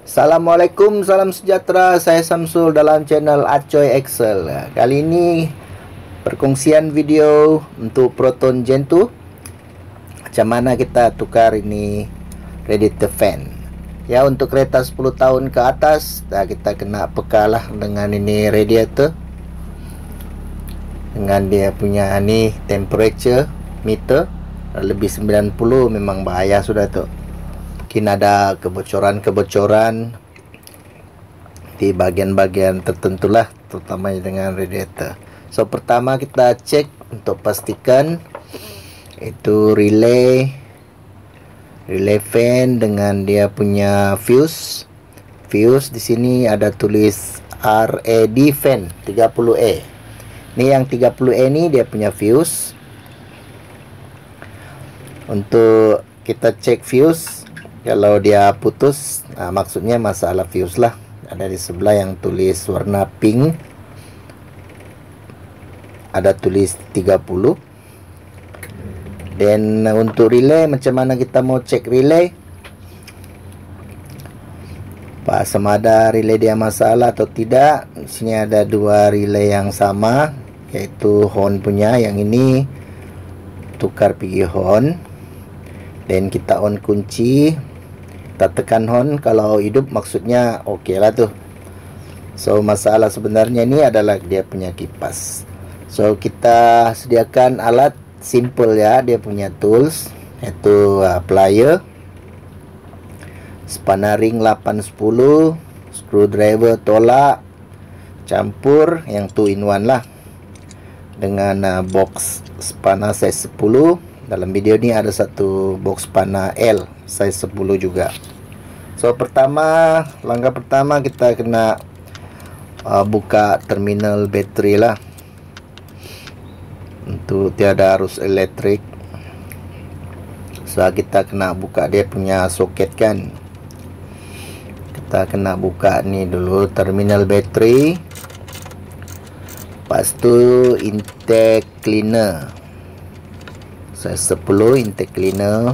Assalamualaikum, salam sejahtera. Saya Samsul dalam channel Acoy Excel. Kali ini perkongsian video untuk Proton Gen 2. Macam mana kita tukar ini radiator fan. Ya, untuk kereta 10 tahun ke atas, kita kena pekalah dengan ini radiator. Dengan dia punya ni temperature meter lebih 90 memang bahaya sudah tu. Mungkin ada kebocoran-kebocoran di bagian-bagian tertentu lah, terutama dengan radiator. So pertama kita cek untuk pastikan itu relay fan dengan dia punya fuse. Fuse di sini ada tulis RAD fan 30A. Ini yang 30A ni dia punya fuse. Untuk kita cek fuse, kalau dia putus, maksudnya masalah fuse lah. Ada di sebelah yang tulis warna pink, ada tulis 30. Dan untuk relay, macam mana kita mau cek relay? Sama ada relay dia masalah atau tidak. Di sini ada dua relay yang sama, yaitu horn punya. Yang ini tukar pergi horn, dan kita on kunci. Kita tekan horn, kalau hidup maksudnya okey lah tu. So masalah sebenarnya ni adalah dia punya kipas. So kita sediakan alat simple ya, dia punya tools, iaitu plier, spanner ring 810, screwdriver tolak, campur yang 2 in 1 lah, dengan box spanner size 10. Dalam video ni ada satu box spanner L size 10 juga. So langkah pertama kita kena buka terminal bateri lah. Untuk tiada arus elektrik, so kita kena buka dia punya soket kan. Kita kena buka ni dulu terminal bateri. Lepas tu intake cleaner size 10, intake cleaner.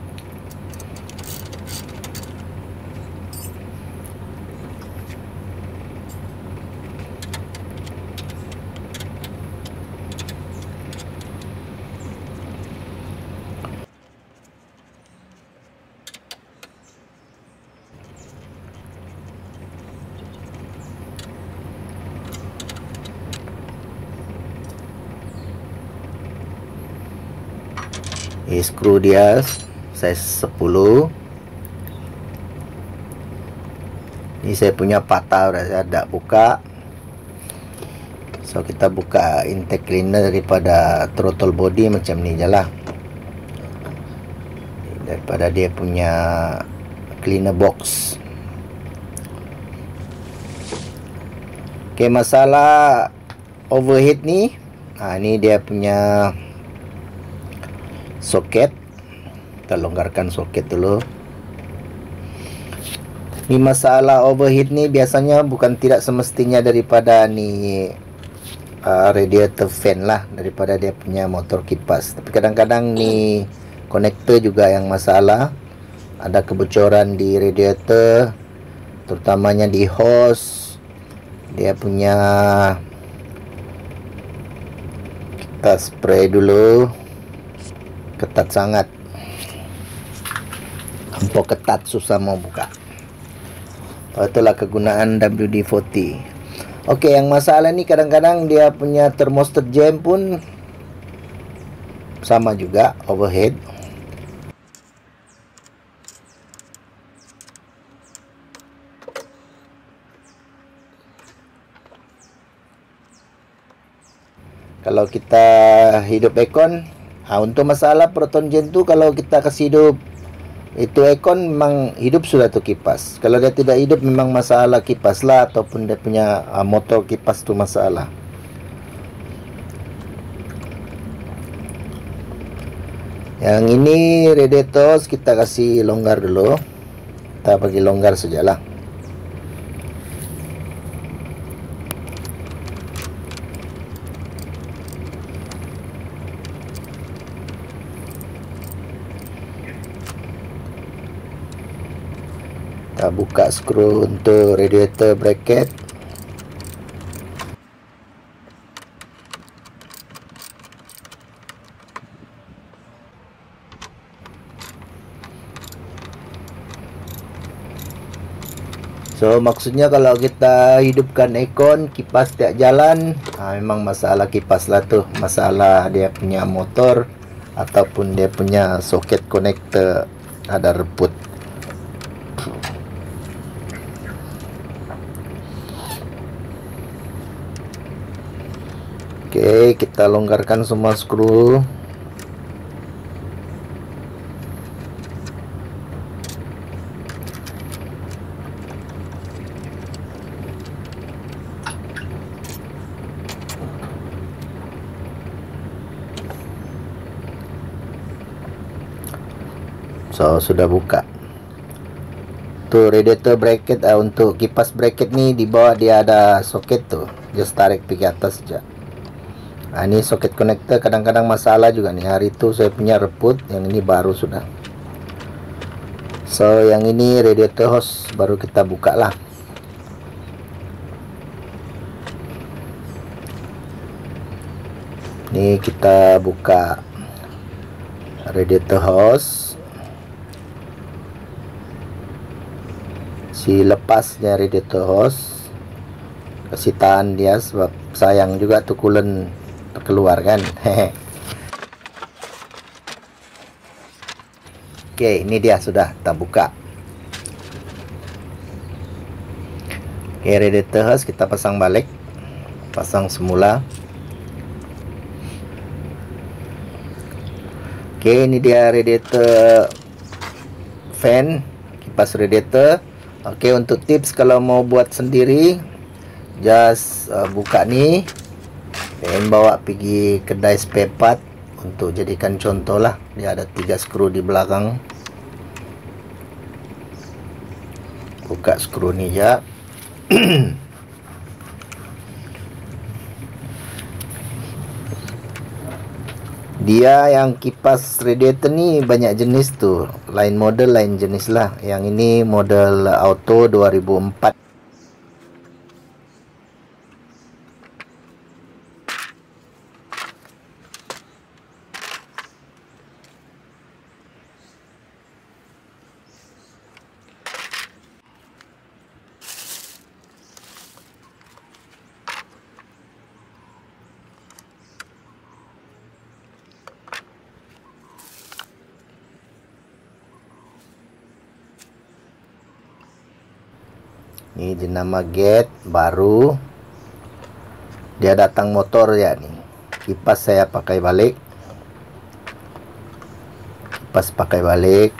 Skru dia size 10. Ini saya punya patah, saya tak buka. So kita buka intake cleaner daripada throttle body macam ni je lah, daripada dia punya cleaner box. Okay, masalah overheat ni, ni dia punya soket. Kita longgarkan soket dulu. Ni masalah overheat ni biasanya bukan tidak semestinya daripada ni radiator fan lah, daripada dia punya motor kipas. Tapi kadang-kadang ni konektor juga yang masalah. Ada kebocoran di radiator, terutamanya di hose. Dia punya, kita spray dulu. Ketat sangat, empuk ketat, susah mau buka. Itulah kegunaan WD-40. Okey, yang masalah ni kadang-kadang dia punya thermostat jam pun sama juga, overhead. Kalau kita hidup aircon, untuk masalah Proton Gen 2, kalau kita kasih hidup itu aircon, memang hidup sudah tu kipas. Kalau dia tidak hidup, memang masalah kipas lah, ataupun dia punya motor kipas tu masalah. Yang ini radiator kita kasih longgar dulu. Kita bagi longgar sajalah. Kita buka skru untuk radiator bracket. So maksudnya kalau kita hidupkan aircon, kipas tak jalan, memang masalah kipas lah tuh, masalah dia punya motor ataupun dia punya soket connector ada reput. Oke, kita longgarkan semua skru. So sudah buka tuh radiator bracket. Untuk kipas bracket nih di bawah dia ada soket tuh, just tarik pergi atas saja. Ini soket connector kadang-kadang masalah juga nih. Hari itu saya punya reput, yang ini baru sudah. So yang ini radiator hose baru kita buka lah. Ini kita buka radiator hose. Si lepasnya radiator hose, kasih tahan dia sebab sayang juga tuh coolant keluar kan. Oke, ini dia sudah kita buka. Oke, radiator hose kita pasang balik, pasang semula. Oke, ini dia radiator fan, kipas radiator. Oke, untuk tips kalau mau buat sendiri, just buka nih dan bawa pergi kedai spare part untuk jadikan contoh lah. Dia ada 3 skru di belakang. Buka skru nih ya. Dia yang kipas radiator nih banyak jenis tuh, lain model lain jenis lah. Yang ini model auto 2004. Ini jenama gate baru. Dia datang motor ya nih. Kipas saya pakai balik. Kipas pakai balik.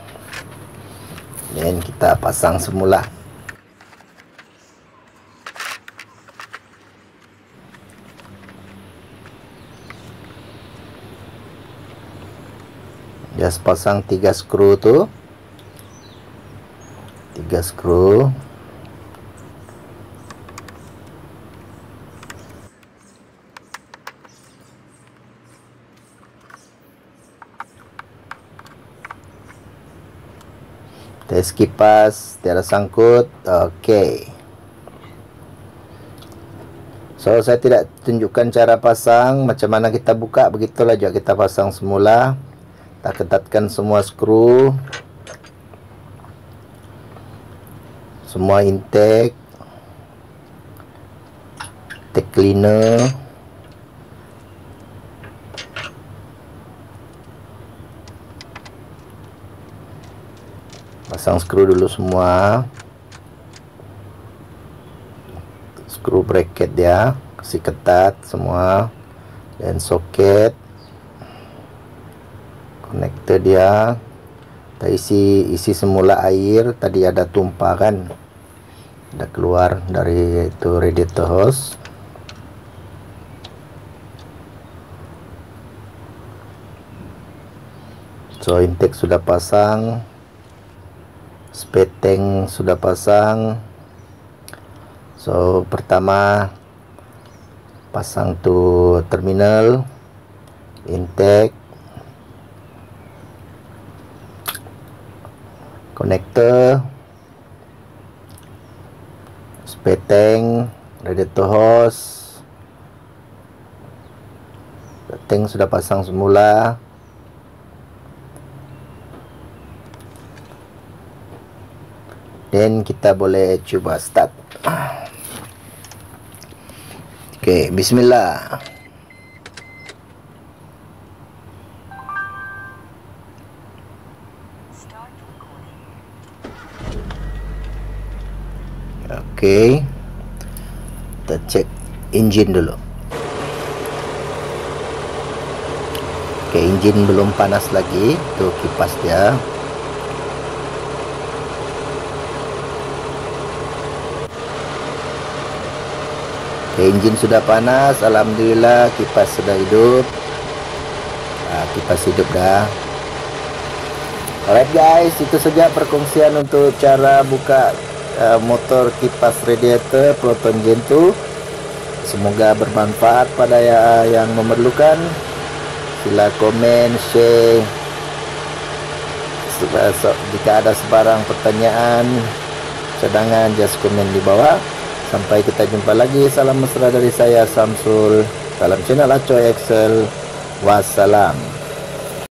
Dan kita pasang semula. Just pasang 3 skru tuh. 3 skru. Tes kipas tiada sangkut. Oke. So saya tidak tunjukkan cara pasang, macam mana kita buka, begitulah juga kita pasang semula. Kita ketatkan semua skru, semua intake, intake cleaner. Pasang skru dulu semua. Skru bracket dia kasih ketat semua. Dan soket konektor dia kita isi semula air. Tadi ada tumpah kan, ada keluar dari itu radiator hose. So intake sudah pasang, spare tank sudah pasang. So pertama pasang tuh terminal, intake, konektor, peteng, radiator hose. Peteng sudah pasang semula. Dan kita boleh cuba start. Oke, bismillah. Oke, kita cek engine dulu. Oke, engine belum panas lagi. Itu kipas dia. Oke, engine sudah panas. Alhamdulillah, kipas sudah hidup. Kipas hidup dah. Alright guys, itu saja perkongsian untuk cara buka motor kipas radiator Proton Gen 2. Semoga bermanfaat pada yang memerlukan. Sila komen, share. Jika ada sebarang pertanyaan, cadangan, just komen di bawah. Sampai kita jumpa lagi. Salam mesra dari saya, Samsul. Salam channel Acoy Excel. Wassalam.